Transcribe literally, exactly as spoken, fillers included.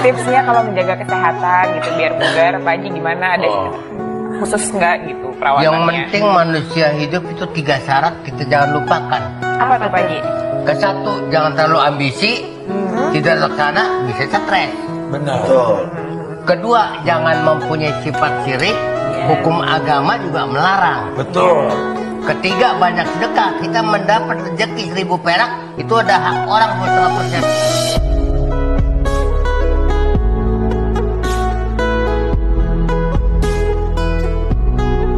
tipsnya kalau menjaga kesehatan gitu biar bugar, Pak Haji gimana? Ada Oh. khusus nggak gitu perawatannya? Yang penting manusia hidup itu tiga syarat kita jangan lupakan. Apa tuh Pak Haji? Ke satu, jangan terlalu ambisi, Hmm. tidak terlaksana bisa stres. Benar. Kedua, jangan mempunyai sifat syirik, hukum agama juga melarang. Betul. Ketiga, banyak sedekah, kita mendapat rezeki seribu perak, itu ada hak orang setengah persen.